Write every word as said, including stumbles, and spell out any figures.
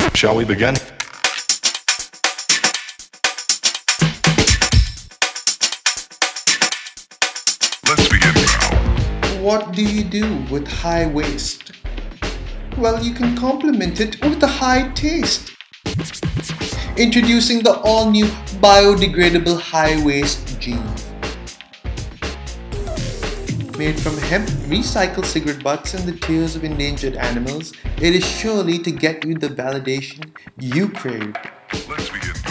Shall we begin? Let's begin now. What do you do with high waste? Well, you can complement it with a high taste. Introducing the all-new biodegradable high waste jean. Made from hemp, recycled cigarette butts and the tears of endangered animals, it is surely to get you the validation you crave. Let's begin.